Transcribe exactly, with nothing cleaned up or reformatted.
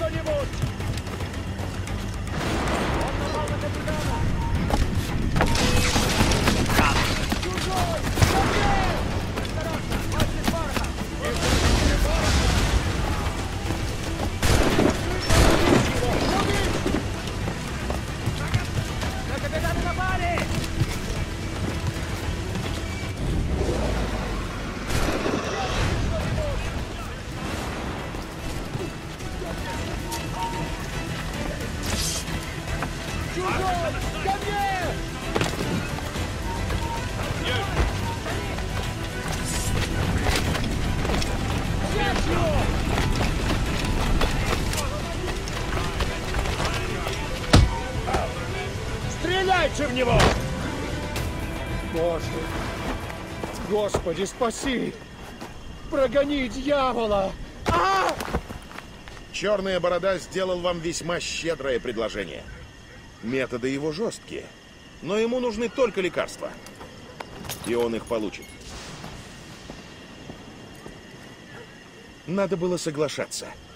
кто-нибудь! Он напал на капитана! Чужой! Ко мне! Осторожно! Мастер пороха! На капитана напали! Чужой! Ко мне! Взять его! Стреляйте в него! Боже! Господи, спаси! Прогони дьявола! А! Черная борода сделал вам весьма щедрое предложение. Методы его жесткие, но ему нужны только лекарства. И он их получит. Надо было соглашаться.